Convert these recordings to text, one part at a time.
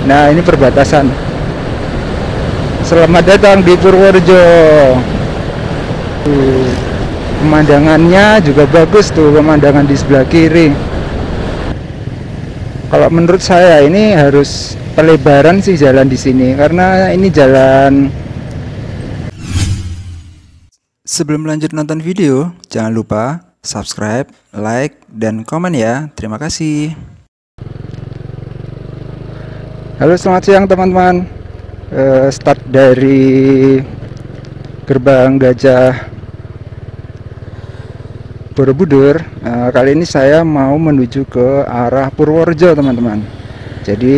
Nah, ini perbatasan. Selamat datang di Purworejo. Pemandangannya juga bagus tuh, pemandangan di sebelah kiri. Kalau menurut saya ini harus pelebaran sih jalan di sini, karena ini jalan. Sebelum lanjut nonton video, jangan lupa subscribe, like, dan komen ya. Terima kasih. Halo, selamat siang teman-teman. Start dari Gerbang Gajah Borobudur. Kali ini saya mau menuju ke arah Purworejo teman-teman. Jadi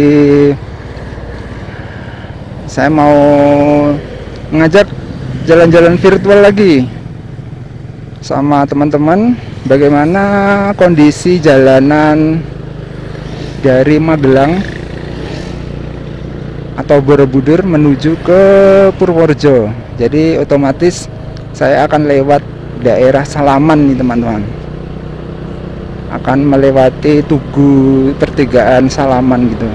saya mau ngajak jalan-jalan virtual lagi sama teman-teman, bagaimana kondisi jalanan dari Magelang atau Borobudur menuju ke Purworejo. Jadi otomatis saya akan lewat daerah Salaman nih teman-teman, akan melewati Tugu pertigaan Salaman gitu.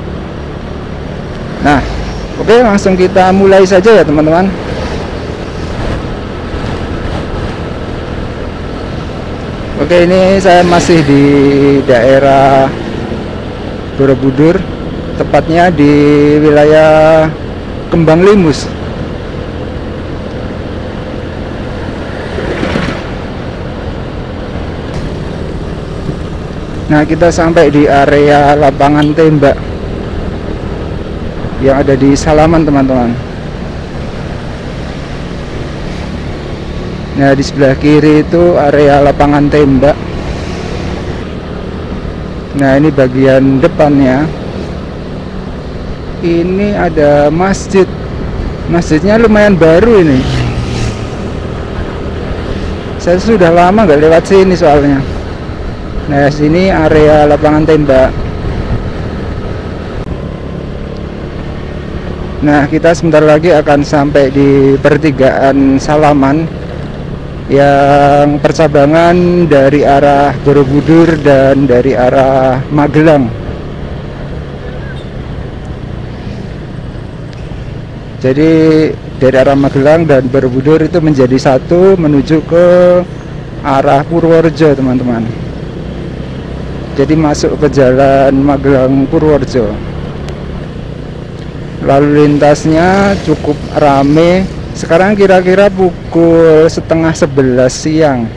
Nah, oke, langsung kita mulai saja ya teman-teman. Oke, ini saya masih di daerah Borobudur, tepatnya di wilayah Kembang Limus. Nah, kita sampai di area lapangan tembak yang ada di Salaman teman-teman. Nah, di sebelah kiri itu area lapangan tembak. Nah, ini bagian depannya. Ini ada masjid. Masjidnya lumayan baru ini. Saya sudah lama nggak lewat sini soalnya. Nah, sini area lapangan tembak. Nah, kita sebentar lagi akan sampai di pertigaan Salaman, yang percabangan dari arah Borobudur dan dari arah Magelang. Jadi dari arah Magelang dan Borobudur itu menjadi satu menuju ke arah Purworejo teman-teman. Jadi masuk ke jalan Magelang Purworejo. Lalu lintasnya cukup rame. Sekarang kira-kira pukul 10:30 siang.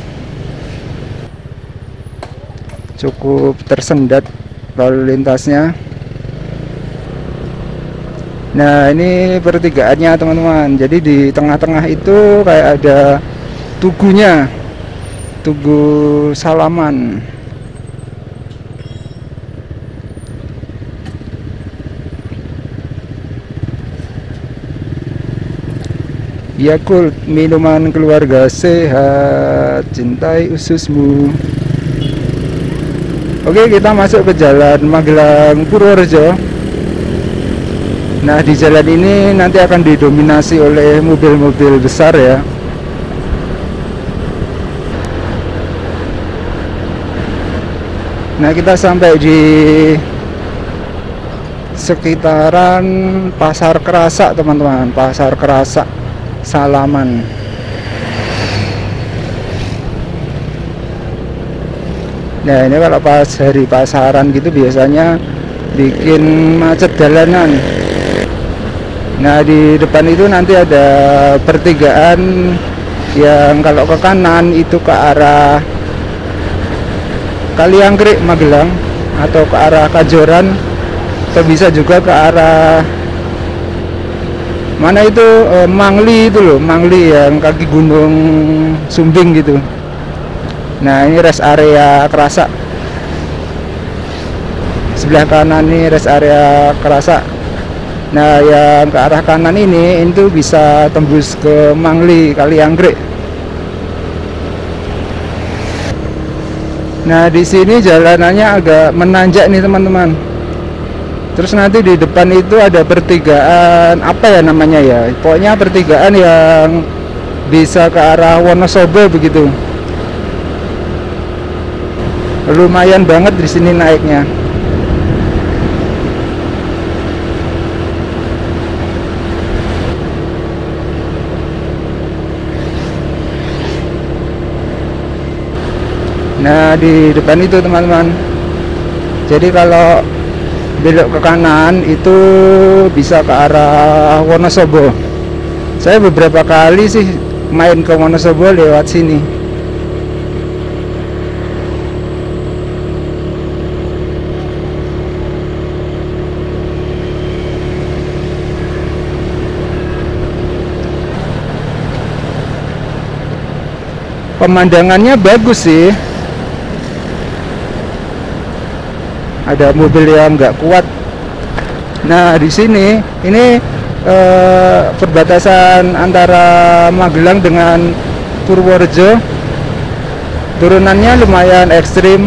Cukup tersendat lalu lintasnya. Nah, ini pertigaannya teman-teman. Jadi di tengah-tengah itu kayak ada tugunya, Tugu Salaman. Yakult, minuman keluarga sehat, cintai ususmu. Oke, kita masuk ke jalan Magelang Purworejo. Nah, di jalan ini nanti akan didominasi oleh mobil-mobil besar ya. Nah, kita sampai di sekitaran Pasar Kerasak teman-teman, Pasar Kerasak Salaman. Nah, ini kalau pas hari pasaran gitu biasanya bikin macet jalanan. Nah, di depan itu nanti ada pertigaan yang kalau ke kanan itu ke arah Kaliangkrik Magelang, atau ke arah Kajoran, atau bisa juga ke arah mana itu, Mangli itu loh, Mangli yang kaki gunung Sumbing gitu. Nah, ini rest area Kerasak. Sebelah kanan ini rest area Kerasak. Nah, yang ke arah kanan ini itu bisa tembus ke Mangli Kaliangkrik. Nah, di sini jalanannya agak menanjak nih teman-teman. Terus nanti di depan itu ada pertigaan, apa ya namanya ya, pokoknya pertigaan yang bisa ke arah Wonosobo begitu. Lumayan banget di sini naiknya. Nah, di depan itu teman-teman. Jadi kalau belok ke kanan itu bisa ke arah Wonosobo. Saya beberapa kali sih main ke Wonosobo lewat sini. Pemandangannya bagus sih. Ada mobil yang nggak kuat. Nah, di sini ini perbatasan antara Magelang dengan Purworejo. Turunannya lumayan ekstrim.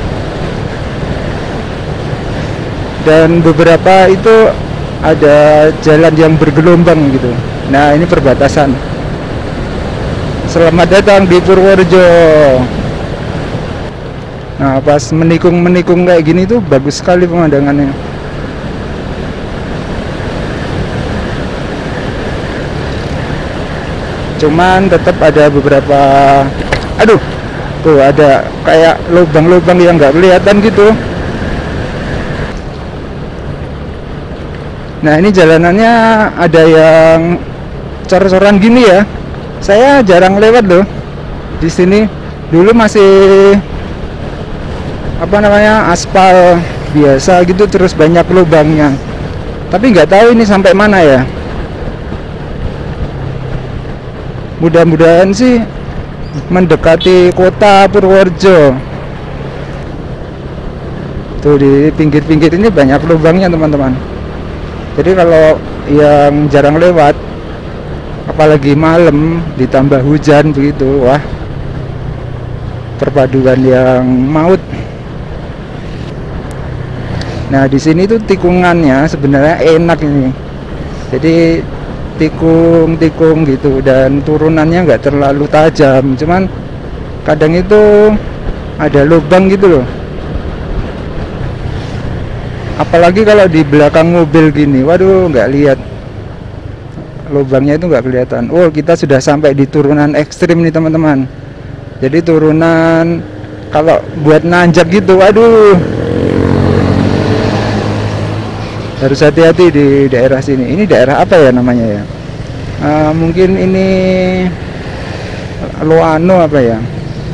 Dan beberapa itu ada jalan yang bergelombang gitu. Nah, ini perbatasan. Selamat datang di Purworejo. Nah, pas menikung kayak gini tuh bagus sekali pemandangannya. Cuman tetap ada beberapa, aduh, tuh ada kayak lubang-lubang yang nggak kelihatan gitu. Nah, ini jalanannya ada yang cor-coran gini ya. Saya jarang lewat loh di sini. Dulu masih apa namanya, aspal biasa gitu, terus banyak lubangnya. Tapi nggak tahu ini sampai mana ya. Mudah-mudahan sih mendekati kota Purworejo. Tuh di pinggir-pinggir ini banyak lubangnya teman-teman. Jadi kalau yang jarang lewat, apalagi malam ditambah hujan begitu, wah, perpaduan yang maut. Nah, di sini tuh tikungannya sebenarnya enak ini. Jadi tikung gitu, dan turunannya nggak terlalu tajam. Cuman kadang itu ada lubang gitu loh. Apalagi kalau di belakang mobil gini, waduh, nggak lihat. Lubangnya itu nggak kelihatan. Oh, kita sudah sampai di turunan ekstrim nih teman-teman. Jadi turunan kalau buat nanjak gitu, aduh, harus hati-hati di daerah sini. Ini daerah apa ya namanya ya? Mungkin ini Loano apa ya?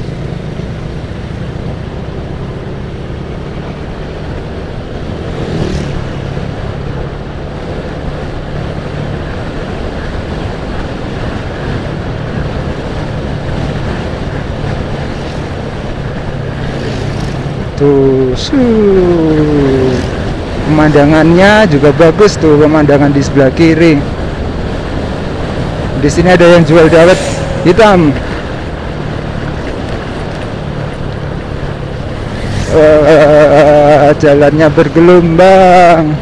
Tuh, pemandangannya juga bagus tuh, pemandangan di sebelah kiri. Di sini ada yang jual dawet hitam. Jalannya bergelombang.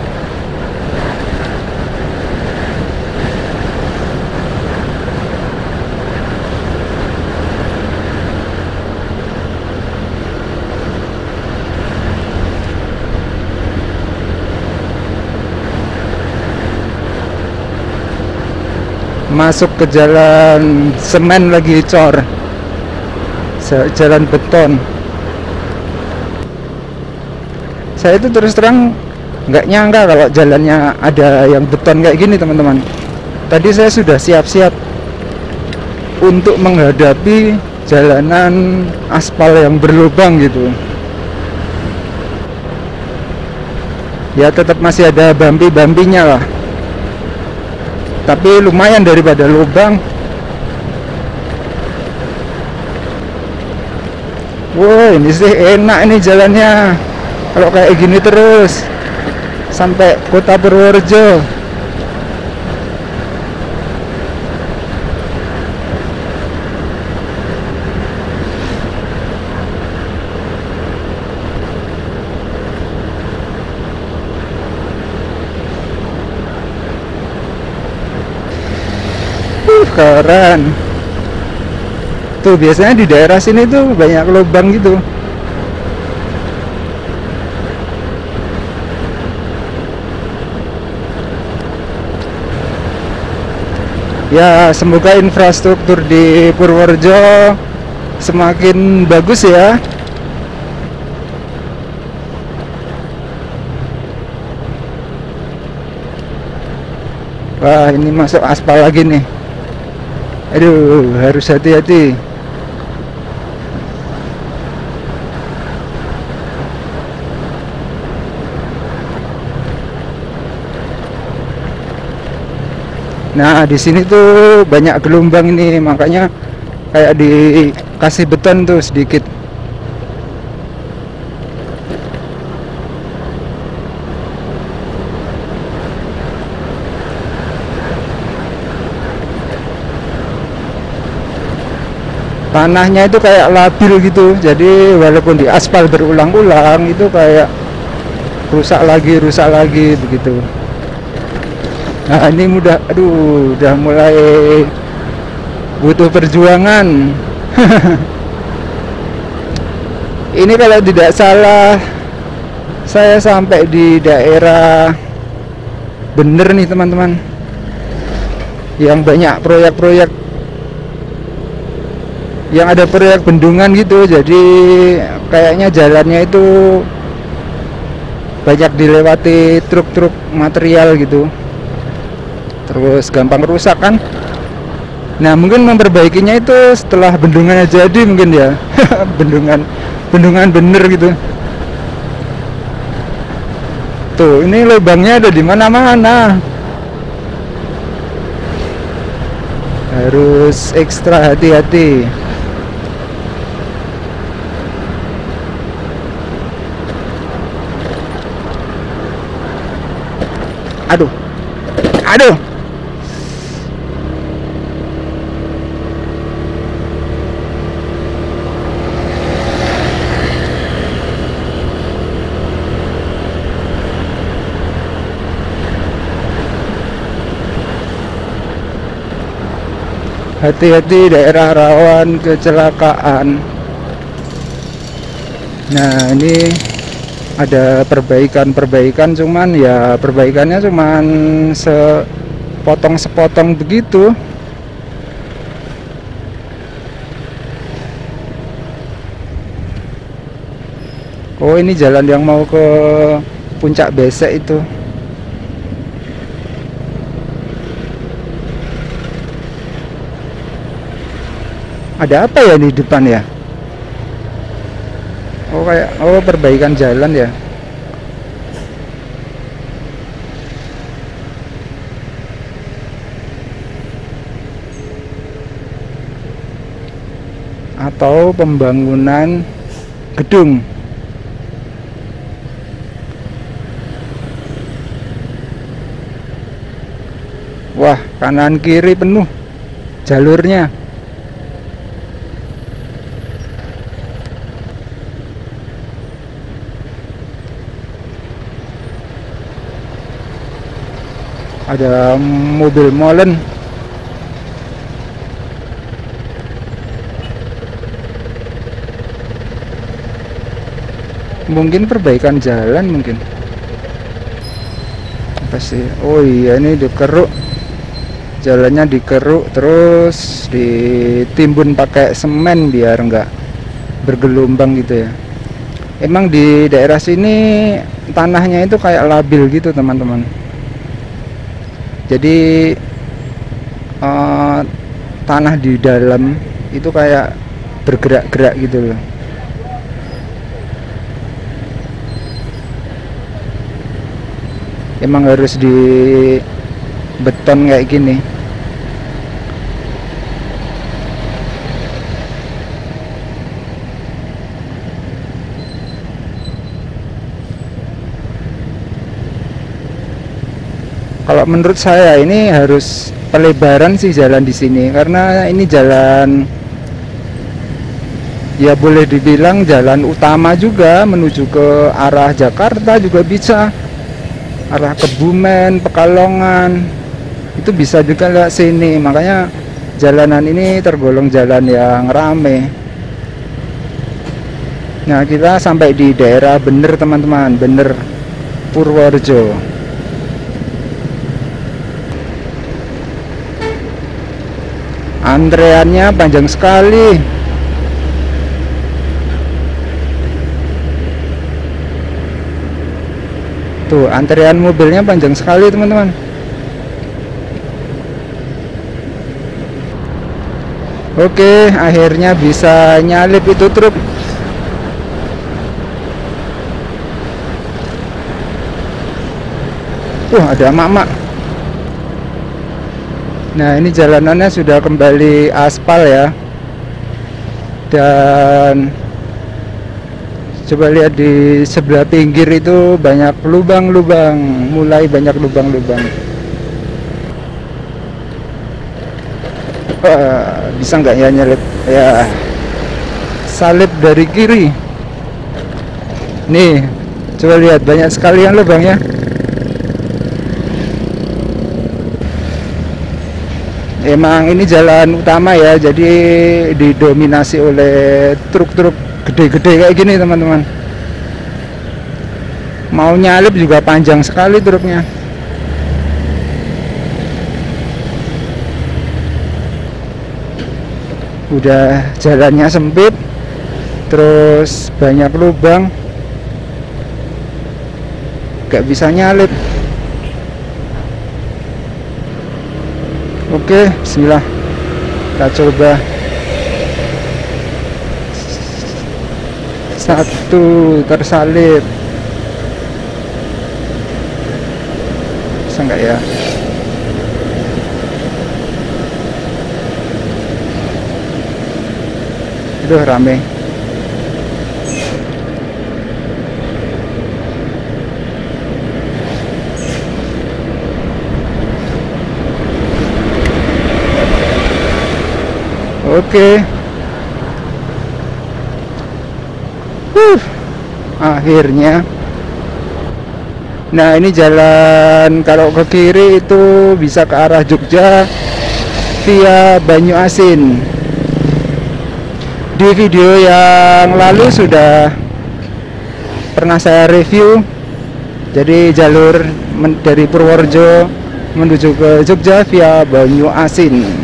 Masuk ke jalan semen lagi, cor, jalan beton. Saya itu terus terang nggak nyangka kalau jalannya ada yang beton kayak gini teman-teman. Tadi saya sudah siap-siap untuk menghadapi jalanan aspal yang berlubang gitu. Ya tetap masih ada bambi-bambinya lah, tapi lumayan daripada lubang. Wah, ini sih enak ini jalannya. Kalau kayak gini terus sampai kota Purworejo. Keren. Tuh biasanya di daerah sini tuh banyak lubang gitu. Ya, semoga infrastruktur di Purworejo semakin bagus ya. Wah, ini masuk aspal lagi nih. Aduh, harus hati-hati. Nah, di sini tuh banyak gelombang ini, makanya kayak dikasih beton tuh sedikit. Tanahnya itu kayak labil gitu, jadi walaupun di aspal berulang-ulang itu kayak rusak lagi begitu. Nah, ini udah mulai butuh perjuangan. Ini kalau tidak salah saya sampai di daerah bener nih teman-teman, yang banyak proyek-proyek, yang ada proyek bendungan gitu. Jadi kayaknya jalannya itu banyak dilewati truk-truk material gitu, terus gampang rusak kan. Nah, mungkin memperbaikinya itu setelah bendungannya jadi mungkin ya. bendungan bener gitu. Tuh, ini lubangnya ada di mana-mana. Harus ekstra hati-hati. Aduh. Aduh. Hati-hati, daerah rawan kecelakaan. Nah, ini ada perbaikan, cuman ya perbaikannya cuman sepotong begitu. Oh, ini jalan yang mau ke Puncak Besek itu. Ada apa ya di depan ya? Oh, perbaikan jalan ya. Atau pembangunan gedung. Wah, kanan kiri penuh jalurnya. Ada mobil molen. Mungkin perbaikan jalan mungkin. Apa sih? Oh iya, ini dikeruk. Jalannya dikeruk terus ditimbun pakai semen biar enggak bergelombang gitu ya. Emang di daerah sini tanahnya itu kayak labil gitu teman-teman. Jadi tanah di dalam itu kayak bergerak-gerak gitu loh. Emang harus di beton kayak gini. Kalau menurut saya ini harus pelebaran sih jalan di sini, karena ini jalan ya boleh dibilang jalan utama juga menuju ke arah Jakarta juga bisa, arah Kebumen, Pekalongan itu bisa juga lewat sini. Makanya jalanan ini tergolong jalan yang rame. Nah, kita sampai di daerah Bener teman-teman, Bener Purworejo. Antreannya panjang sekali. Tuh, antrian mobilnya panjang sekali teman-teman. Oke, akhirnya bisa nyalip itu truk. Ada emak-emak. Nah, ini jalanannya sudah kembali aspal ya. Dan coba lihat di sebelah pinggir itu banyak lubang-lubang, mulai banyak lubang-lubang. Bisa nggak ya nyalip? Ya, salip dari kiri. Nih, coba lihat banyak sekali yang lubangnya. Emang ini jalan utama ya, jadi didominasi oleh truk-truk gede-gede kayak gini teman-teman. Mau nyalip juga panjang sekali truknya. Udah jalannya sempit, terus banyak lubang, gak bisa nyalip. Oke, bismillah, kita coba. Satu tersalip, bisa nggak ya? Aduh, rame. Oke. Akhirnya. Nah, ini jalan kalau ke kiri itu bisa ke arah Jogja via Banyuasin. Di video yang lalu sudah pernah saya review. Jadi jalur dari Purworejo menuju ke Jogja via Banyuasin.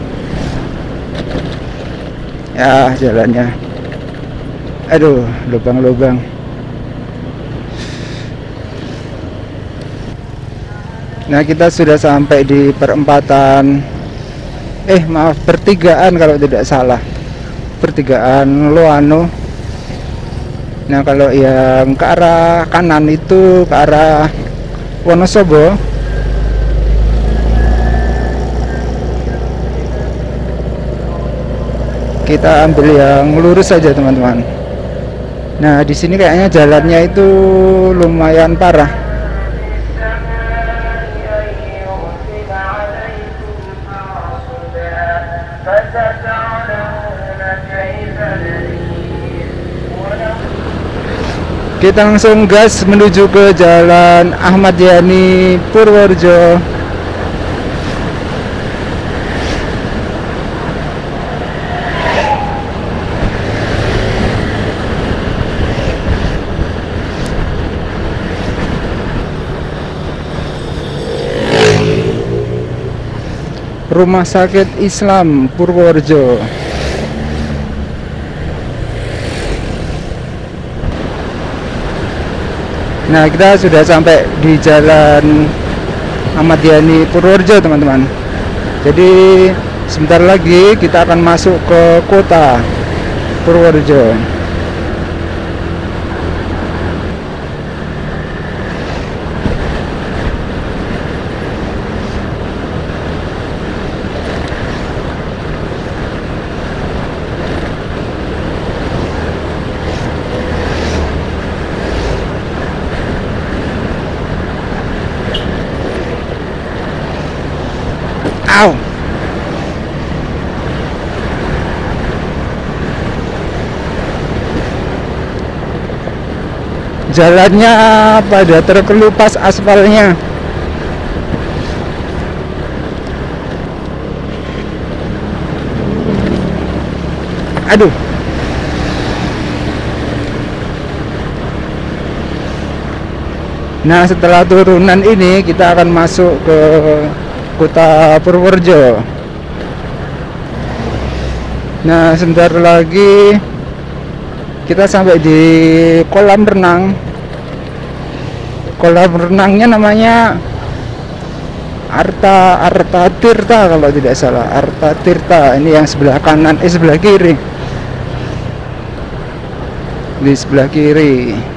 Ya, jalannya. Aduh, lubang-lubang. Nah, kita sudah sampai di perempatan. Maaf, pertigaan kalau tidak salah. Pertigaan Loano. Nah, kalau yang ke arah kanan itu ke arah Wonosobo. Kita ambil yang lurus saja teman-teman. Nah, di sini kayaknya jalannya itu lumayan parah. Kita langsung gas menuju ke Jalan Ahmad Yani Purworejo. Rumah Sakit Islam Purworejo. Nah, kita sudah sampai di Jalan Ahmad Yani Purworejo teman-teman. Jadi sebentar lagi kita akan masuk ke kota Purworejo. Au. Jalannya pada terkelupas aspalnya. Aduh. Nah, setelah turunan ini kita akan masuk ke kota Purworejo. Nah, sebentar lagi kita sampai di kolam renang. kolam renangnya namanya Arta Tirta kalau tidak salah. Arta Tirta ini yang sebelah kanan, sebelah kiri. Di sebelah kiri.